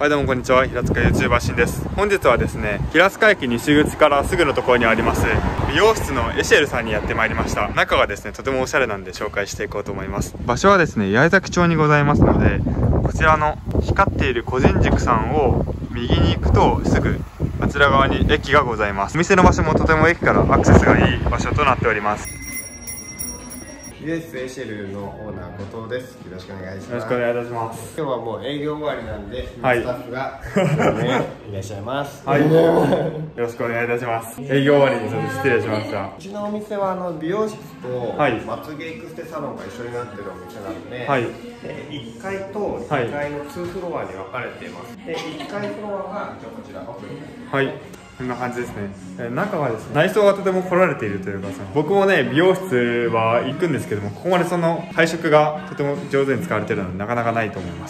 はい、どうもこんにちは。平塚 YouTuber しんです。本日はですね、平塚駅西口からすぐのところにあります美容室のエシェルさんにやってまいりました。中がですね、とてもおしゃれなんで紹介していこうと思います。場所はですね、八重崎町にございますので、こちらの光っている個人塾さんを右に行くとすぐあちら側に駅がございます。お店の場所もとても駅からアクセスがいい場所となっております。 美容室エシェルのオーナー後藤です。よろしくお願いします。 よろしくお願いいたします。 今日はもう営業終わりなんで、 はい、 スタッフが、いらっしゃいます。 はい、よろしくお願いいたします。営業終わりにちょっと失礼しました。 うちのお店は美容室とはいまつげエクステサロンが一緒になってるお店なので、 はい、 で1階と2階の2フロアに分かれています。で1階フロアがこちら奥に。 はい、こんな感じですね。中はですね、内装がとても凝られているというか、僕もね美容室は行くんですけども、ここまでその配色がとても上手に使われているのでなかなかないと思います。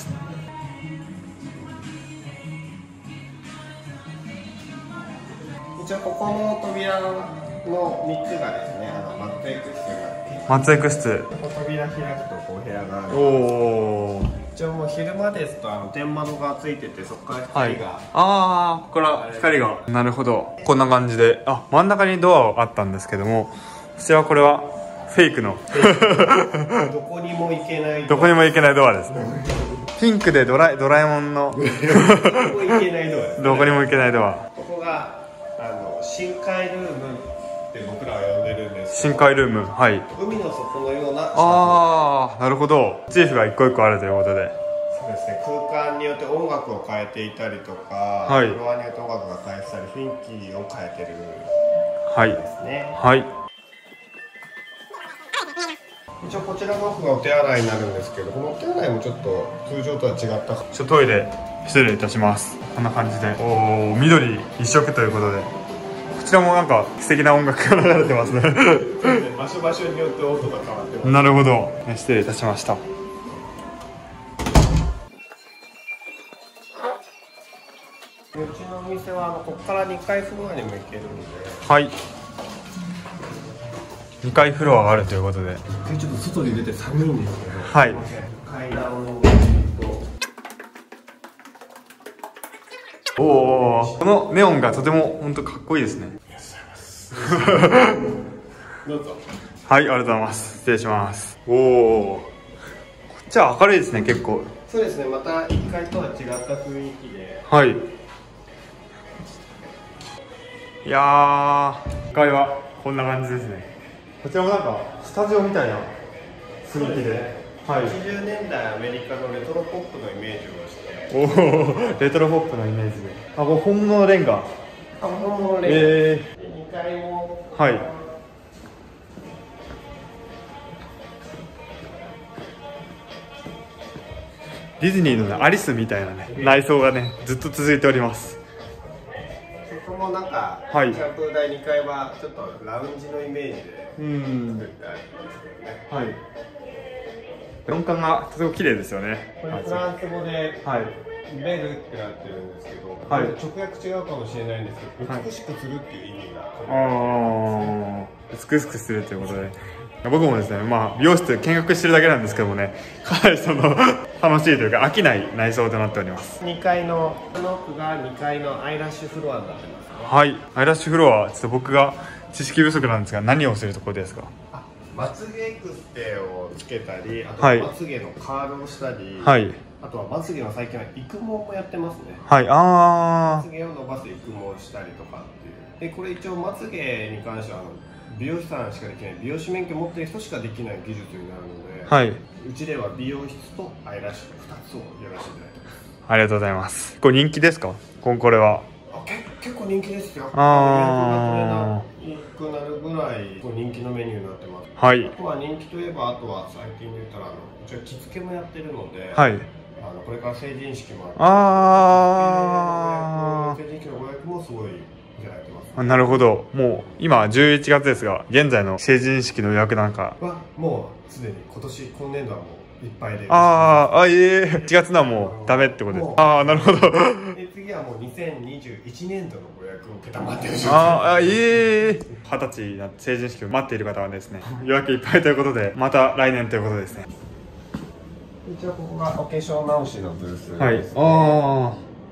一応ここの扉の3つがですね、マットエクステになっています。 マットエクスここ扉開くとこう部屋がある。 おお。 一応もう昼間ですと天窓がついてて、そこから光が、 ああ、ここから光が、なるほど、こんな感じで、あ、真ん中にドアがあったんですけども、こちらこれはフェイクのどこにも行けないどこにも行けないドアですね。ピンクでドラえもんのどこにも行けないドアです、ね、 どこにも行けないドア。 ここが深海ルームって僕らは呼んでるんですけど、 深海ルーム、はい、 海の底のような。 ああ、なるほど。チーフが一個一個あるということで。 そうですね、空間によって音楽を変えていたりとか、 はい、 フロアによって音楽が変えてたり、雰囲気を変えてるですね。 はい、はい。 一応こちらの奥がお手洗いになるんですけど、このお手洗いもちょっと通常とは違った。 ちょっとトイレ失礼いたします。こんな感じで、おお、緑一色ということで、こちらもなんか素敵な音楽が流れてますね。 場所場所によって音が変わってます。 なるほど、失礼いたしました。 うちのお店はここから2階フロアにも行けるので、 はい、2階フロアがあるということで、 ちょっと外に出て寒いんですけど、 はい、 階段をおお、このネオンがとても本当かっこいいですね。 どうぞ。 はい、ありがとうございます。失礼します。おお、こっちは明るいですね、結構。 そうですね、また1階とは違った雰囲気で、 はい。いやー、1階はこんな感じですね。こちらもなんかスタジオみたいな雰囲気で、はい、 80年代アメリカのレトロポップのイメージをして、 おお、レトロポップのイメージで、あ、これ本物のレンガ。 本物のレンガ、2階も、 はい、ディズニーの、ね、アリスみたいなね内装がねずっと続いております。 そこもなんか、 はい、 シャンプー台2階はちょっとラウンジのイメージで作ってあるんですよね。 はい、4階がとても綺麗ですよね。 これフランス語で、 はい、 ベルってなってるんですけど、 はい、 直訳違うかもしれないんですけど、美しくするっていう意味が、 ああ、美しくするということで、僕もですね、まあ美容室見学してるだけなんですけどもね、かなり楽しいというか飽きない内装となっております。 2階の奥が2階のアイラッシュフロアになってますね。 はい、アイラッシュフロア、ちょっと僕が知識不足なんですが、何をするところですか？ まつげエクステをつけたり、あとはい、 まつげのカールをしたり、 はい、 あとはまつげの最近は育毛もやってますね。 はい、ああ、 まつげを伸ばす育毛をしたりとかっていう。でこれ一応まつげに関しては美容師さんしかできない、美容師免許持ってる人しかできない技術になるので、 はい、 うちでは美容室とアイラッシュ2つをやらせていただいてます。 ありがとうございます。これ人気ですか？これは。 結構人気ですよ。 ああ、 予約が取れなくなるぐらい人気のメニューになってます。 はい、 あとは人気といえば、あとは最近で言ったら一応着付けもやってるので、 はい、 これから成人式もあって、 あ成人式のご予約もすごいいただいてます。 あ、なるほど。もう今11月ですが、現在の成人式の予約なんかはもうすでに今年度はもういっぱいで、 1月のはもうダメってことです。ああ、なるほど。 で次はもう2021年度のご予約を承っている状態。 20歳になって成人式を待っている方はですね、予約いっぱいということで、また来年ということですね。 一応ここがお化粧直しのブースですね。 はい、ああ、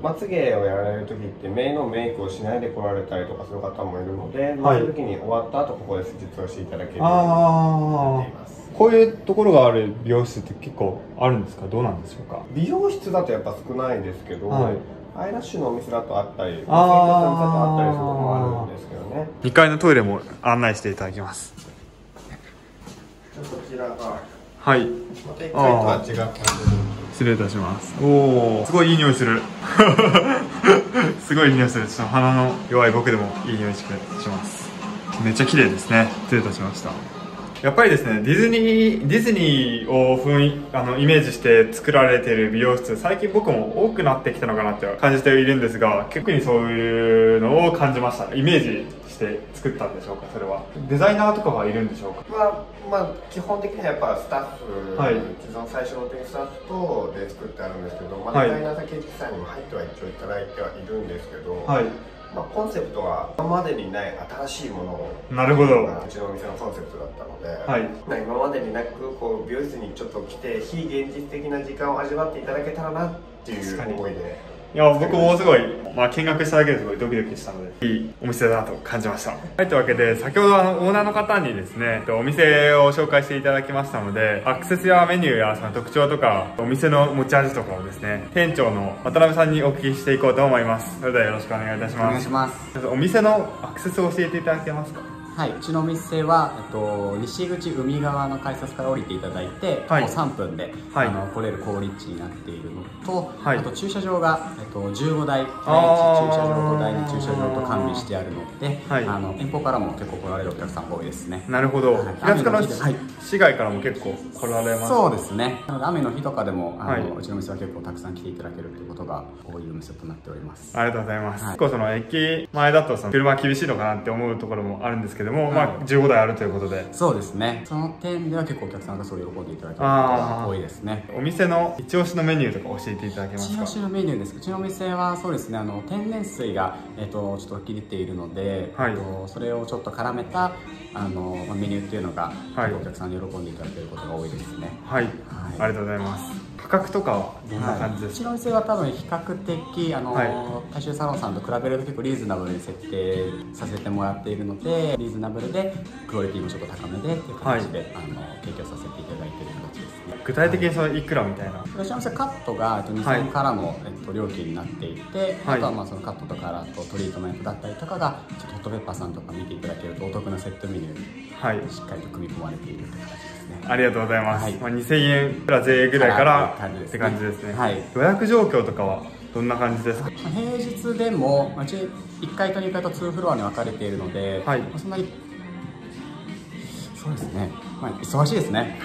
まつげをやられる時って目のメイクをしないで来られたりとかする方もいるので、そういう時に終わった後ここで施術をしていただけるようになっています。 こういうところがある美容室って結構あるんですか？どうなんでしょうか？ 美容室だとやっぱ少ないですけど、 はい、 アイラッシュのお店だとあったり、生活のお店だとあったりすることもあるんですけどね。 2階のトイレも案内していただきます。 こちらがはい、 また1階とは違う感じで失礼いたします。おお、すごいいい匂いするすごいいい匂いする。ちょっと鼻の弱い僕でもいい匂いします。めっちゃ綺麗ですね。失礼いたしました。やっぱりですね、ディズニーをイメージして作られている美容室、最近僕も多くなってきたのかなって感じているんですが、結構にそういうのを感じました。イメージして作ったんでしょうか？それはデザイナーとかはいるんでしょうか？ まあ基本的にはやっぱスタッフ、 はい、 その最初の点スタッフとで作ってあるんですけど、 はい、 デザイナー竹内さんにも入っては一応いただいてはいるんですけど、 はい、 コンセプトは今までにない新しいものを、 なるほど、 うちのお店のコンセプトだったので、 はい、 今までになくこう美容室にちょっと来て非現実的な時間を味わっていただけたらなっていう思いで。 いや、僕もすごい、見学しただけですごいドキドキしたので、いいお店だなと感じました。はい、というわけで、先ほどオーナーの方にですね、お店を紹介していただきましたので、アクセスやメニューやその特徴とか、お店の持ち味とかをですね、店長の渡辺さんにお聞きしていこうと思います。それではよろしくお願いいたします。 お願いします。 お店のアクセスを教えていただけますか？ はい、うちのお店は、西口海側の改札から降りていただいて、 はい、 もう3分で、 はい、 来れる好立地になっているのと、 はい、 あと駐車場が、15台、第1駐車場と第2駐車場と完備してあるので、 はい、 遠方からも結構来られるお客さんが多いですね。 なるほど。 はい、 平塚の市外からも結構来られます？ そうですね。なので雨の日とかでもはい、 うちのお店は結構たくさん来ていただけるということが多いお店となっております。 ありがとうございます。 はい、 結構その駅前だと車厳しいのかなって思うところもあるんですけども、15台あるということで。 そうですね。その点では結構お客さんがすごい喜んでいただけることが多いですね。 お店の一押しのメニューとか教えていただけますか？ 一押しのメニューです。うちのお店はそうですね、天然水が、ちょっと切れているので、 はい、 それをちょっと絡めたメニューっていうのが、 はい、 お客さんに喜んでいただけることが多いですね。 はい、はい、ありがとうございます。価格とかはどんな感じですか？ うちのお店は多分比較的大衆サロンさんと比べると結構リーズナブルに設定させてもらっているので、リーズナブルでクオリティもちょっと高めでっていう形で、提供させていただいている形ですね。 具体的にそのいくらみたいな？ うちのお店カットが2000円からの、料金になっていて、 はい、 あとはそのカットとかとトリートメントだったりとかがちょっとホットペッパーさんとか見ていただけるとお得なセットメニューにしっかりと組み込まれているという形ですね。 ありがとうございます。 はい、 2000円プラ税ぐらいからって感じですね。 はい、 予約状況とかはどんな感じですか？ 平日でもうち1階と2階と2フロアに分かれているので、 はい、 そんなにそうですね、忙しいですね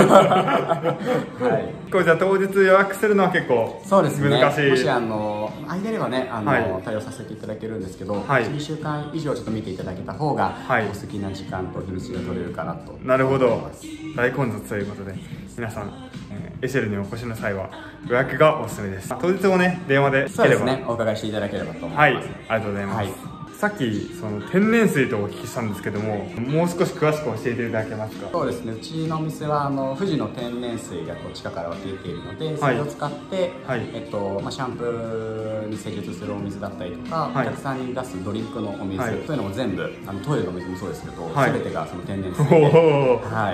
はい、じゃあ当日予約するのは結構そうですね、 難しい。 もし空いてればね対応させていただけるんですけど、 はい、 2週間以上ちょっと見ていただけた方が、 はい、 お好きな時間と日にちが取れるかなと。 なるほど、大混雑ということで皆さん、エシェルにお越しの際は予約がおすすめです。当日もね電話で聞ければ、 そうですね、お伺いしていただければと思います。 はい、ありがとうございます。はい、さっきその天然水とお聞きしたんですけども、もう少し詳しく教えていただけますか？ そうですね、うちのお店は富士の天然水が地下から湧き出ているので、それを使って、はい、シャンプーに施術するお水だったりとか、はい、お客さんに出すドリンクのお水、はい、というのも全部トイレの水もそうですけど、はい、全てがその天然水で、はい、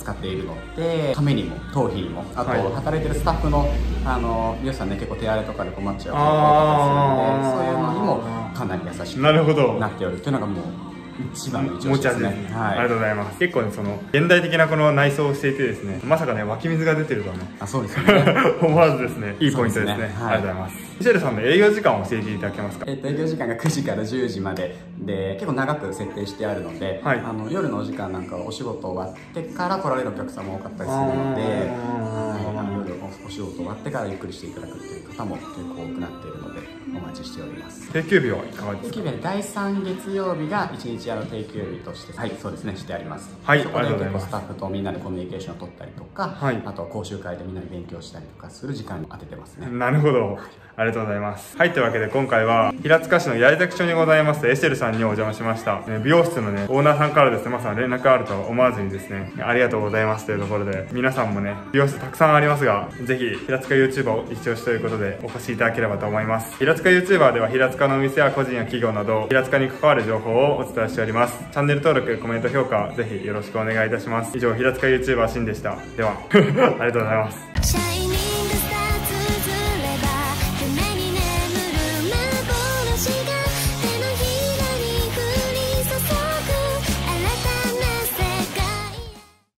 使っているので、ためにも頭皮にも、あと、はい、働いてるスタッフの皆さんね、結構手荒れとかで困っちゃうことが多かったりするので、そういうのにもかなり優しくなっておるというのがもう一番の一押しですね。 ありがとうございます。結構ね、その現代的なこの内装をしていてですね、まさかね湧き水が出てるとはね、 そうですね思わずですね、いいポイントですね。ありがとうございます。ミシェルさんの営業時間を教えていただけますか？ 営業時間が9時から10時までで、結構長く設定してあるので、はい、夜のお時間なんかはお仕事終わってから来られるお客様も多かったりするので、夜お仕事終わってからゆっくりしていただくっていう方も結構多くなっているのでお待ちしております。 定休日はいかがですか？ 定休日は第3月曜日が1日定休日として、はい、そうですね、してあります。 はい、 そこで結構スタッフとみんなでコミュニケーションを取ったりとか、はい、あと講習会でみんなで勉強したりとかする時間に当ててますね。 なるほど。 ありがとうございます。はい、というわけで今回は平塚市の八重崎町にございますエシェルさんにお邪魔しました。美容室のねオーナーさんからですね、まさに連絡あるとは思わずにですね、ありがとうございますというところで、皆さんもね美容室たくさんありますが、ぜひ平塚 YouTuber を一押しということでお越しいただければと思います。平塚 YouTuber では平塚のお店や個人や企業など平塚に関わる情報をお伝えしております。チャンネル登録、コメント、評価ぜひよろしくお願いいたします。以上、平塚 YouTuber しんでした。ではありがとうございます。